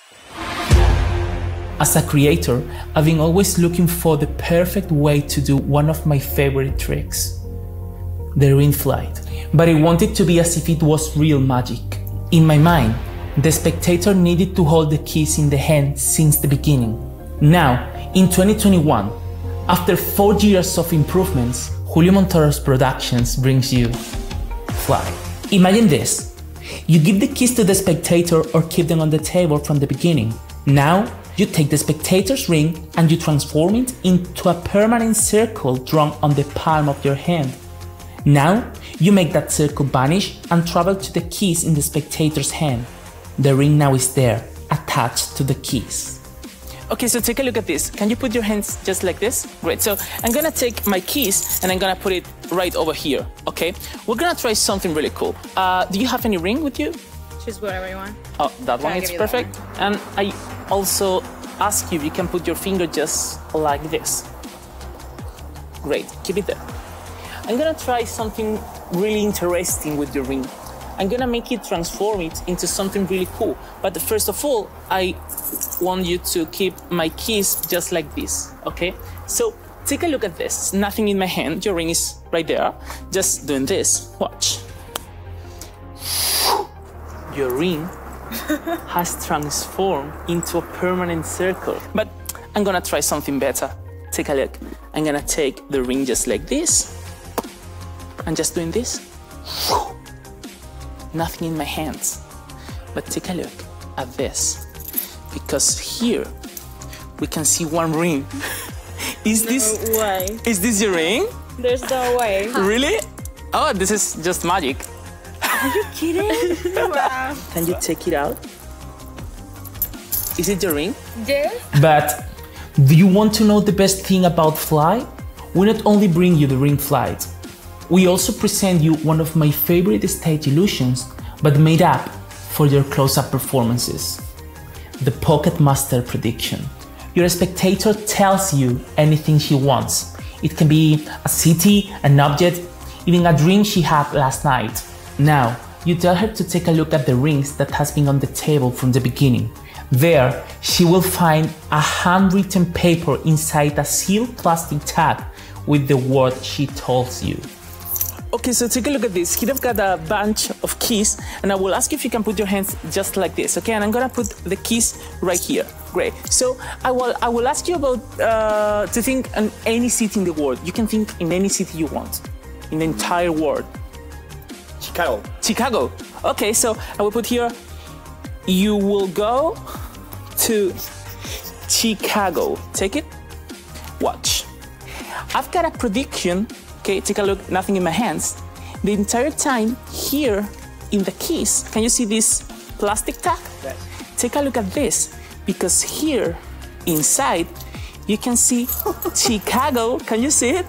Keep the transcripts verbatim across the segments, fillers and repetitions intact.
As a creator, I've been always looking for the perfect way to do one of my favorite tricks, the ring flight. But I wanted to be as if it was real magic. In my mind, the spectator needed to hold the keys in the hand since the beginning. Now, in twenty twenty-one, after four years of improvements, Julio Montoros Productions brings you Fly. Imagine this. You give the keys to the spectator or keep them on the table from the beginning. Now, you take the spectator's ring and you transform it into a permanent circle drawn on the palm of your hand. Now, you make that circle vanish and travel to the keys in the spectator's hand. The ring now is there, attached to the keys. Okay, so take a look at this. Can you put your hands just like this? Great, so I'm gonna take my keys and I'm gonna put it right over here, okay? We're gonna try something really cool. Uh, do you have any ring with you? Choose whatever you want. Oh, that one is perfect. And I also ask you if you can put your finger just like this. Great, keep it there. I'm gonna try something really interesting with your ring. I'm gonna make it transform it into something really cool. But first of all, I want you to keep my keys just like this, okay? So take a look at this. Nothing in my hand, your ring is right there. Just doing this, watch. Your ring has transformed into a permanent circle. But I'm gonna try something better. Take a look. I'm gonna take the ring just like this. And just doing this. Nothing in my hands. But take a look at this. Because here we can see one ring. Is no this way. Is this your ring? There's no way. Really? Oh, this is just magic. Are you kidding? Wow. Can you take it out? Is it your ring? Yes. But do you want to know the best thing about Fly? We not only bring you the ring flight, we also present you one of my favorite stage illusions, but made up for your close-up performances. The Pocket Master Prediction. Your spectator tells you anything she wants. It can be a city, an object, even a dream she had last night. Now, you tell her to take a look at the rings that has been on the table from the beginning. There, she will find a handwritten paper inside a sealed plastic tag with the word she tells you. Okay, so take a look at this. Here I've got a bunch of keys, and I will ask you if you can put your hands just like this, okay? And I'm gonna put the keys right here. Great. So I will I will ask you about uh, to think on any city in the world. You can think in any city you want, in the entire world. Chicago. Chicago. Okay, so I will put here. You will go to Chicago. Take it. Watch. I've got a prediction. Okay, take a look, nothing in my hands. The entire time here in the keys, can you see this plastic tag? Yes. Take a look at this, because here inside you can see Chicago. Can you see it?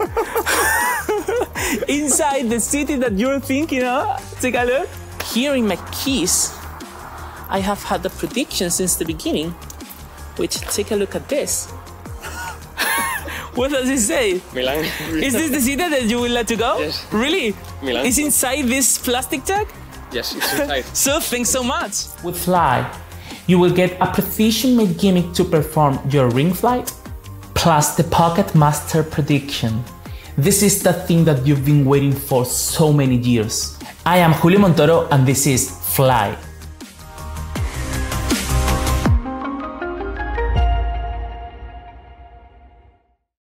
Inside the city that you're thinking of. Take a look. Here in my keys, I have had the prediction since the beginning, which take a look at this. What does it say? Milan. Is this the city that you will let to go? Yes. Really? Milan. Is inside this plastic tag? Yes, it's inside. So thanks so much. With Fly, you will get a precision-made gimmick to perform your ring flight, plus the Pocket Master Prediction. This is the thing that you've been waiting for so many years. I am Julio Montoro and this is Fly.